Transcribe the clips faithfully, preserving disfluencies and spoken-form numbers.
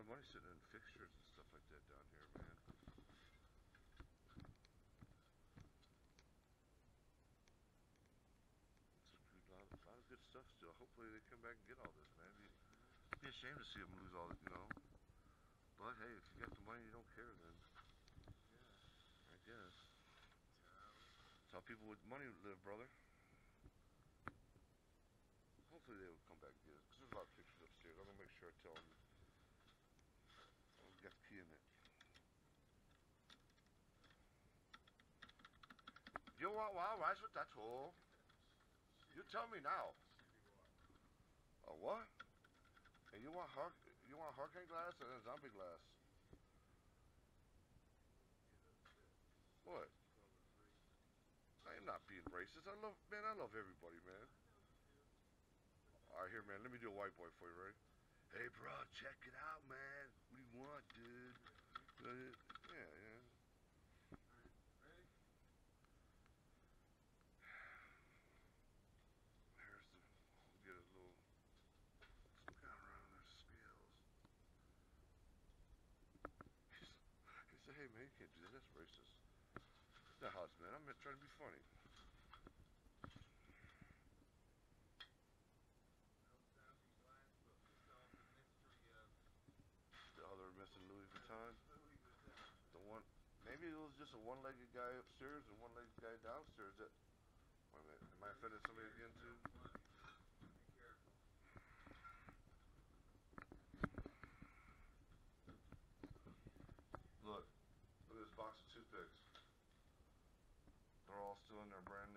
of money sitting in fixtures and stuff like that down here, man. It's a good, lot, a lot of good stuff still. Hopefully they come back and get all this, man. It'd be, it'd be a shame to see them lose all, you know. But hey, if you got the money, you don't care then. Yeah. I guess. That's how people with money live, brother. Hopefully they will come back and get it. Because there's a lot of pictures upstairs. I'm going to make sure I tell them. I've got the key in it. You want wild rice with that tool? You tell me now. A what? And you want hur you want hurricane glass and a zombie glass? What? I am not being racist. I love, man. I love everybody, man. All right, here, man. Let me do a white boy for you, right? Hey, bro, check it out, man. What do you want, dude? Uh, yeah, yeah. Ready? Here's the. We'll get a little. Some kind around the scales. He said, "Hey, man, you can't do that. That's racist." That's not how it's, man. I'm trying to be funny. The other missing Louis Vuitton. The one, maybe it was just a one-legged guy upstairs and one-legged guy downstairs. That. Wait a minute. Am I offending somebody again too? Look, look at this box of toothpicks. They're all still in there, brand new.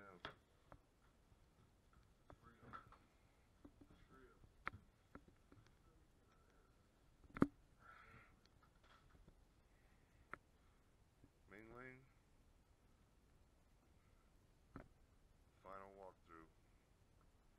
Ming Ling. Final walkthrough.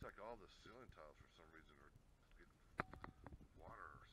Looks like all the ceiling tiles for some reason are getting water or